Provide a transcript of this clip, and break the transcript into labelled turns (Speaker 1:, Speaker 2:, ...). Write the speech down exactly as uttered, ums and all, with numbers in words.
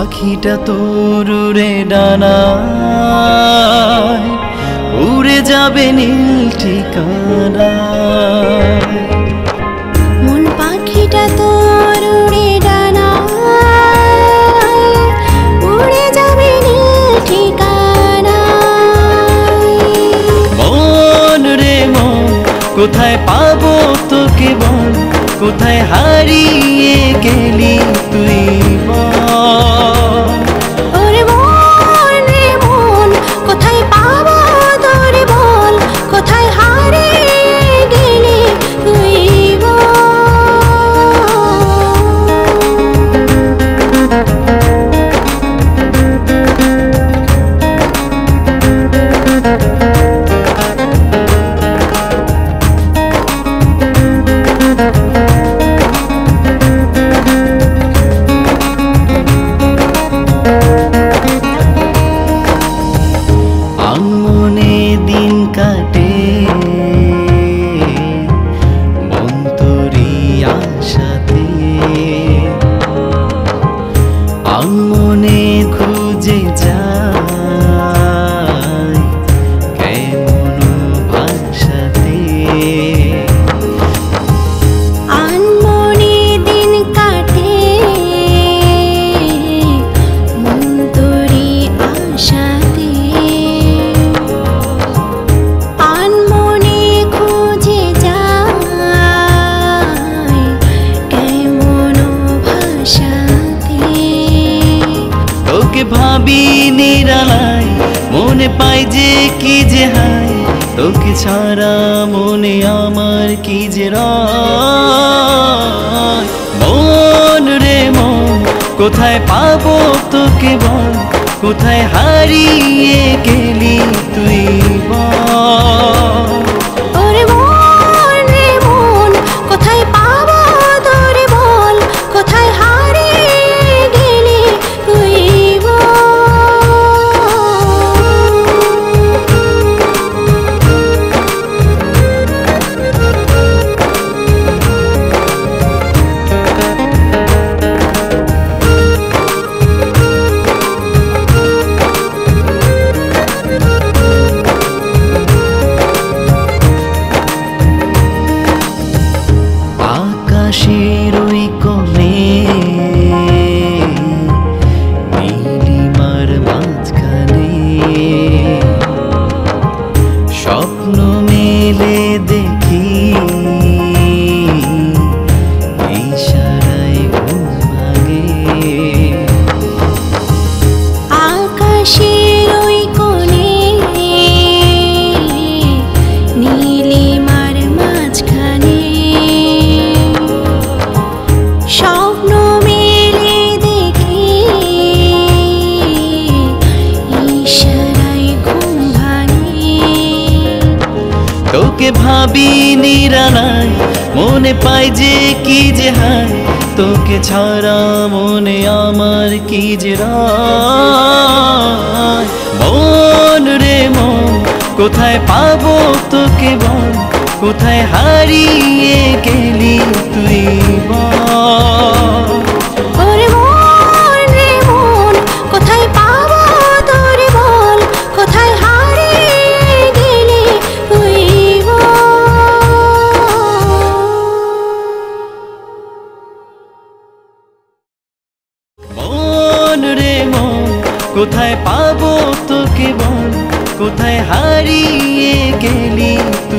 Speaker 1: পাখিটা তোর উড়ে ডানায় উড়ে যাবে নীল ঠিকানায়।
Speaker 2: মন পাখিটা তোর উড়ে ডানায় উড়ে যাবে নীল ঠিকানায়।
Speaker 1: মন রে মন কোথায় পাবো তোকে বল, কোথায় হারিয়ে গেলি তুই বল।
Speaker 2: ওরে মন রে মন কোথায় পাবো তোরে বল, কোথায় হারিয়ে গেলি তুই
Speaker 1: আনমনে দিন কাটে মন তোরি আশাতে, আনমনে খুঁজে যায় কেমন ভাষাতে।
Speaker 2: আনমনে দিন কাটে মন তোরি আশাতে, আনমনে খুঁজে যায় কেমন ভাষাতে।
Speaker 1: তোকে ভাবি নিরালায় মনে পাই যে কি যে হায়, তোকে ছাড়া মনে আমার কি যে রয়। মন রে মন কোথায় পাবো তোকে বল, কোথায় হারিয়ে গেলি তুই বল।
Speaker 2: ওরে মন রে মন কোথায় পাবো তোরে বল, কোথায় হারিয়ে গেলি তুই
Speaker 1: আকাশের ওই কোণে নীলিমার মাঝখানে স্বপ্ন মেলে দেখি ইশারায় ঘুম ভাঙে।
Speaker 2: আকাশের ওই কোণে নীলিমার মাঝখানে স্বপ্ন মেলে দেখি ইশারায় ঘুম ভাঙে।
Speaker 1: তোকে ভাবি নিরালায় মনে পাই যে কি যে হায়, তোকে ছাড়া মনে আমার কি যে রয়। মন রে মন কোথায় পাবো তোকে বল, কোথায় হারিয়ে গেলি তুই বল।
Speaker 2: ওরে মন রে মন কোথায় পাবো তোরে বল, কোথায় হারিয়ে গেলি তুই
Speaker 1: মন রে মন কোথায় পাবো তোকে বল, কোথায় হারিয়ে গেলি